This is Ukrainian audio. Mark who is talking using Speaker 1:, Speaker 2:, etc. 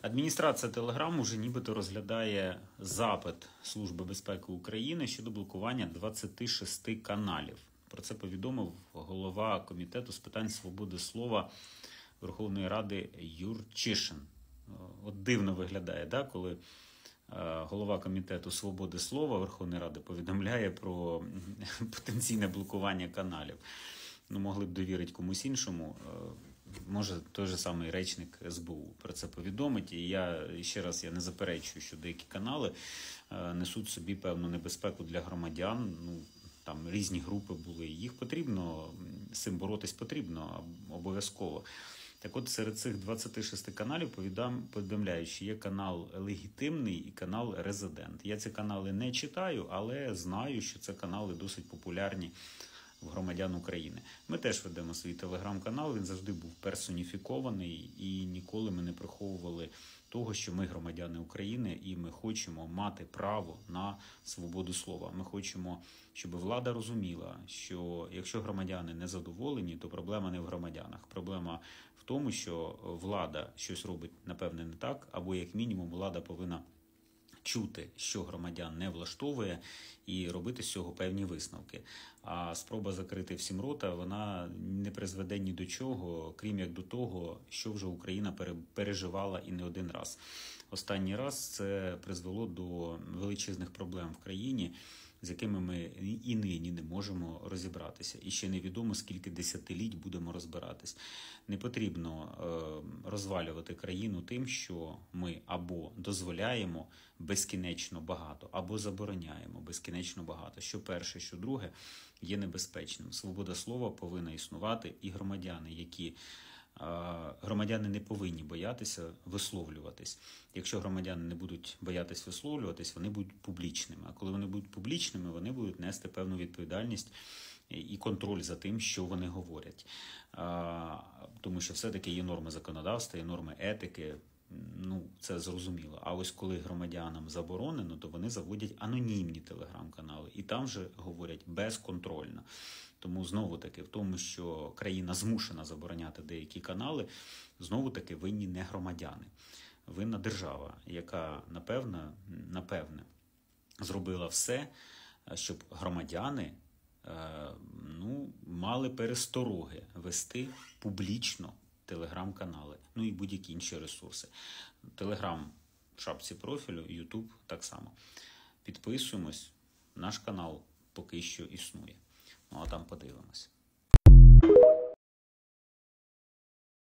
Speaker 1: Адміністрація Телеграм уже нібито розглядає запит Служби безпеки України щодо блокування 26 каналів. Про це повідомив голова Комітету з питань свободи слова Верховної Ради Юрчишин. От дивно виглядає, да, коли голова Комітету свободи слова Верховної Ради повідомляє про потенційне блокування каналів. Ну, могли б довірити комусь іншому. Може, той же самий речник СБУ про це повідомить. І я не заперечую, що деякі канали несуть собі певну небезпеку для громадян. Ну, там різні групи були. Їх потрібно, з цим боротись потрібно обов'язково. Так от, серед цих 26 каналів повідомляють, що є канал «Легітимний» і канал «Резидент». Я ці канали не читаю, але знаю, що це канали досить популярні в громадян України. Ми теж ведемо свій телеграм-канал, він завжди був персоніфікований і ніколи ми не приховували того, що ми громадяни України і ми хочемо мати право на свободу слова. Ми хочемо, щоб влада розуміла, що якщо громадяни не задоволені, то проблема не в громадянах. Проблема в тому, що влада щось робить, напевне, не так, або як мінімум влада повинна чути, що громадян не влаштовує, і робити з цього певні висновки. А спроба закрити всім рота, вона не призведе ні до чого, крім як до того, що вже Україна переживала і не один раз. Останній раз це призвело до величезних проблем в країні, з якими ми і нині не можемо розібратися. І ще невідомо, скільки десятиліть будемо розбиратись. Не потрібно розвалювати країну тим, що ми або дозволяємо безкінечно багато, або забороняємо безкінечно багато. Що перше, що друге є небезпечним. Свобода слова повинна існувати, і громадяни не повинні боятися висловлюватись. Якщо громадяни не будуть боятися висловлюватись, вони будуть публічними. А коли вони будуть публічними, вони будуть нести певну відповідальність і контроль за тим, що вони говорять. Тому що все-таки є норми законодавства, є норми етики. Ну, це зрозуміло. А ось коли громадянам заборонено, то вони заводять анонімні телеграм-канали. І там вже говорять безконтрольно. Тому, знову-таки, в тому, що країна змушена забороняти деякі канали, знову-таки винні не громадяни. Винна держава, яка, напевне, зробила все, щоб громадяни мали перестороги вести публічно телеграм-канали, ну і будь-які інші ресурси. Телеграм в шапці профілю, Ютуб так само. Підписуємось, наш канал поки що існує. Ну а там подивимось.